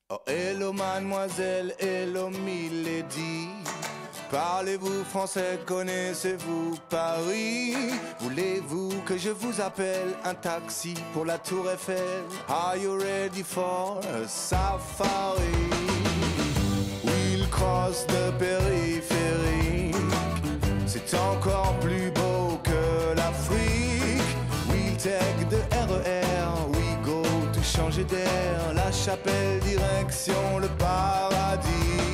Oh, hello mademoiselle, hello milady. Parlez-vous français, connaissez-vous Paris? Voulez-vous que je vous appelle un taxi pour la tour Eiffel? Are you ready for a safari? We'll cross the périphérique. C'est encore plus beau que l'Afrique. We'll take the RER, we go to changer d'air. La Chapelle, direction le paradis.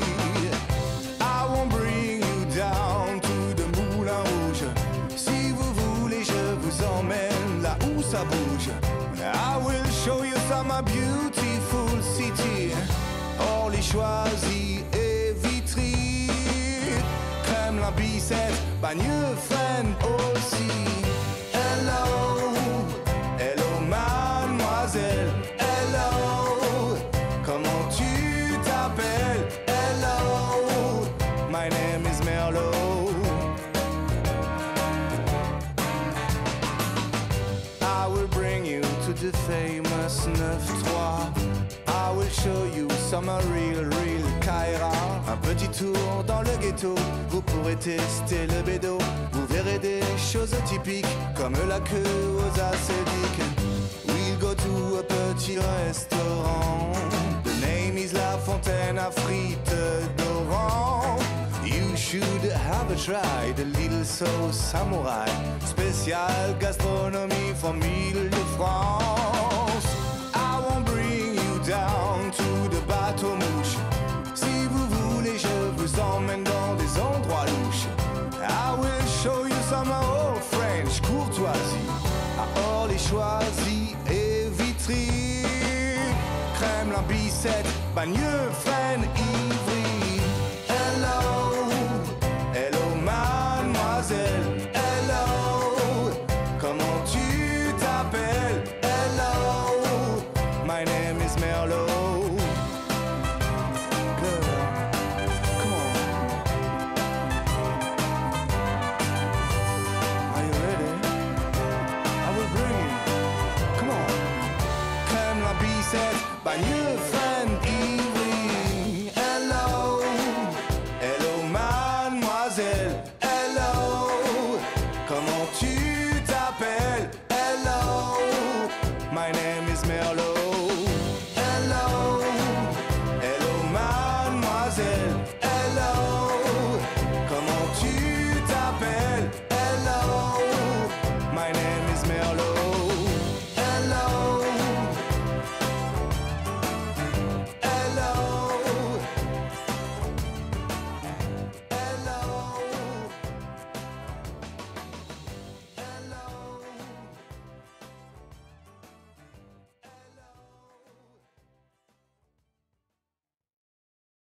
I won't bring you down to the Moulin Rouge. Si vous voulez, je vous emmène là où ça bouge. I will show you some beautiful city. Orly, Choisy et Vitry. Kremlin, Bicêtre, Bagneux, Fresnes aussi. Hello, hello mademoiselle. Hello, comment tu t'appelles? Hello, my name is Merlot. I will bring you to the famous 9-3. I will show you some real Kaira. Un petit tour dans le ghetto, vous pourrez tester le bédo. Vous verrez des choses typiques comme la queue aux acédiques. We'll go to a petit restaurant. The name is La Fontaine à frites d'orange. You should have tried the little sauce samouraï. Spécial gastronomie from Île-de-France. I won't bring you down to the bateau mouche. Si vous voulez, je vous emmène dans des endroits louches. I will show you some old French courtoisie. À Orly, Choisy et Vitry. Kremlin, Bicêtre, Bagneux, Fresnes, Ivry. Hello, hello mademoiselle. Hello, comment tu t'appelles?